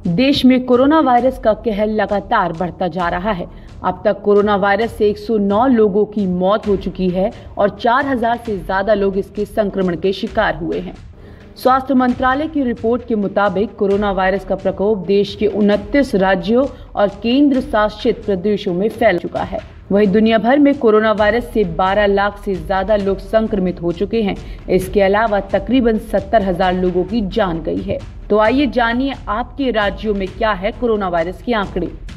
देश में corona virus का कहर लगातार बढ़ता जा रहा है। अब तक कोरोना वायरस से 109 लोगों की मौत हो चुकी है और 4000 से ज्यादा लोग इसके संक्रमण के शिकार हुए हैं। स्वास्थ्य मंत्रालय की रिपोर्ट के मुताबिक कोरोना वायरस का प्रकोप देश के 29 राज्यों और केंद्र शासित प्रदेशों में फैल चुका है। वहीं दुनिया भर में कोरोना वायरस से 12 लाख से ज्यादा लोग संक्रमित हो चुके हैं। इसके अलावा तकरीबन 70,000 लोगों की जान गई है। तो आइए जानिए आपके राज्यों में क्या है कोरोना वायरस के आंकड़े।